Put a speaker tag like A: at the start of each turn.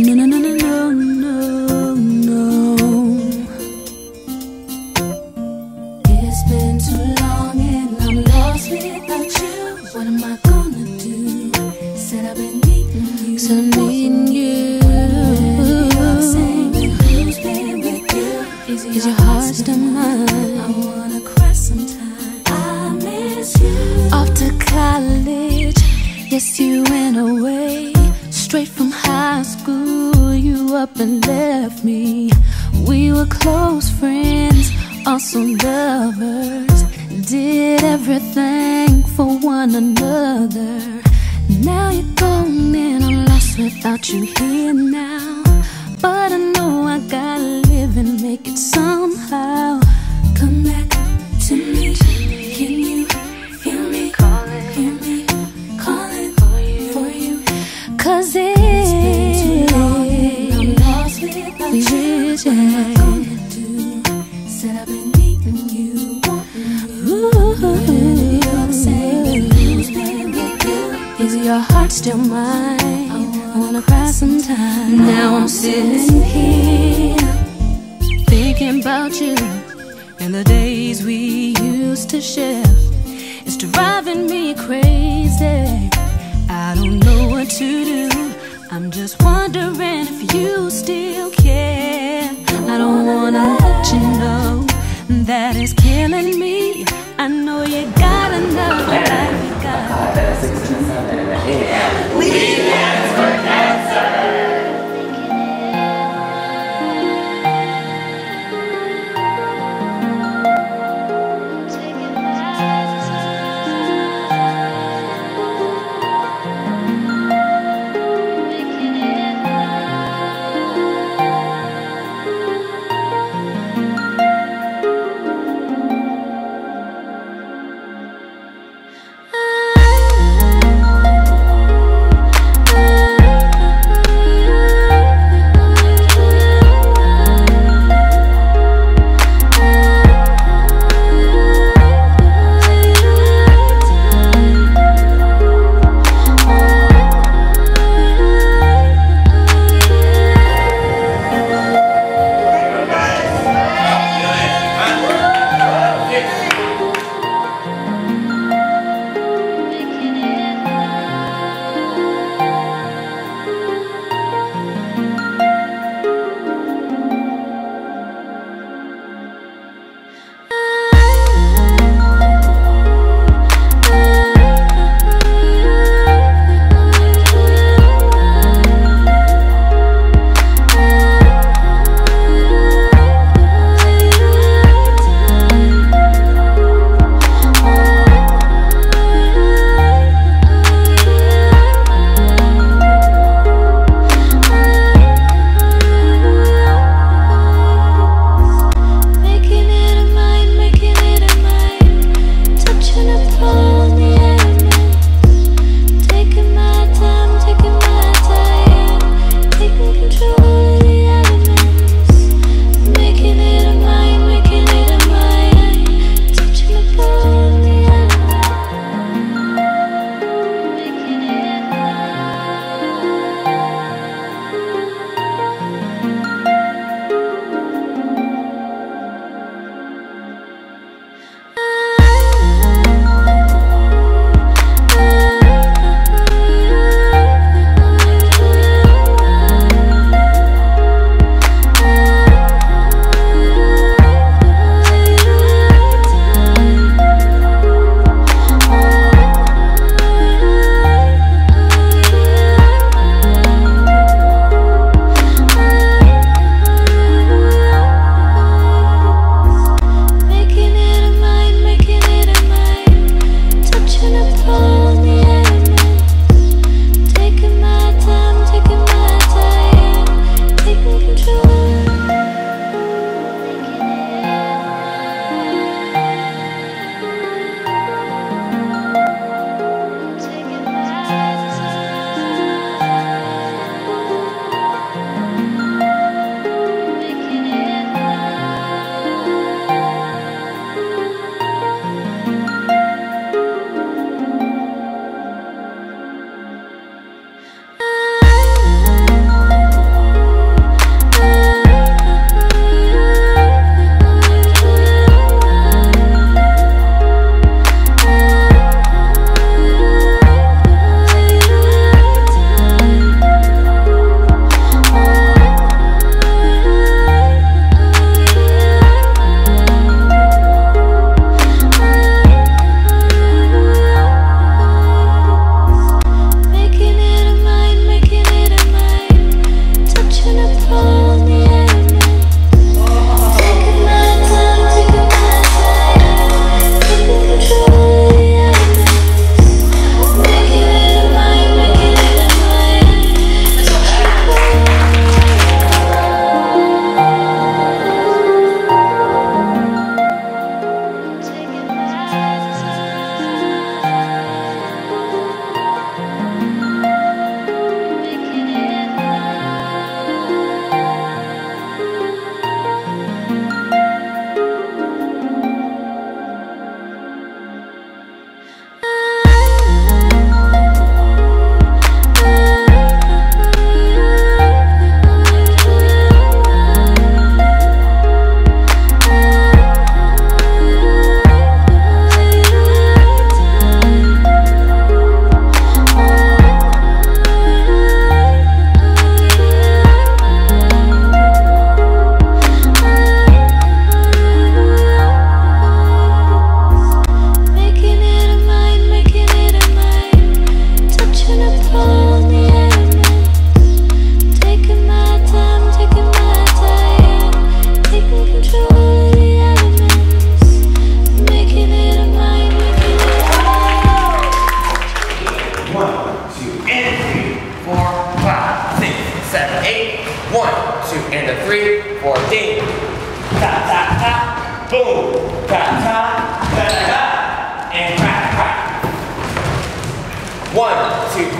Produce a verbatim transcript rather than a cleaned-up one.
A: no, no, no, no, no, no. It's been too long and I'm lost without you. What am I gonna do? Said I've been needing you. Said I'm needing you. Who's been with you? Is, Is your heart still mine? I wanna cry sometime. I miss you. Off to college, yes, you went away. Straight from high school, you up and left me. We were close friends, also lovers. Did everything for one another. Now you're gone and I'm lost without you here now. But I know I gotta live and make it somehow. Come back to me. Can you feel me? Hear me calling for you. Cause it's been too long and I'm lost without you. What am I gonna do? Said I've been needing you. Ooh, you're saying who's been with you? Is your heart still mine? I wanna cry sometime. Now I'm sitting here thinking about you and the days we used to share. It's driving me crazy. I don't know what to do. I'm just wondering if you still care. I don't wanna let you know that it's killing me. I know you got another life. You got we dance for Canswer.
B: two, and three, four, five, six, seven, eight. One, two, and a three, four, ding. Ta, ta, ta, boom. Ta, ta, ta, ta, ta, and crack, crack. One, two,